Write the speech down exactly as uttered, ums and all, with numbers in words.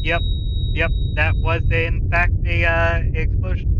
Yep. Yep. That was in fact a uh, explosion.